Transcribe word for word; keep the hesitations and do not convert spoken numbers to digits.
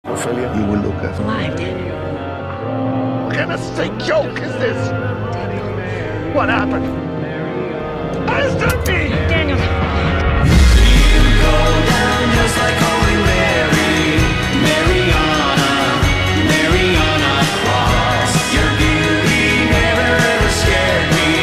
Ophelia, you will look after Alive, Daniel. what kind of sick joke is this? What happened? Answer me!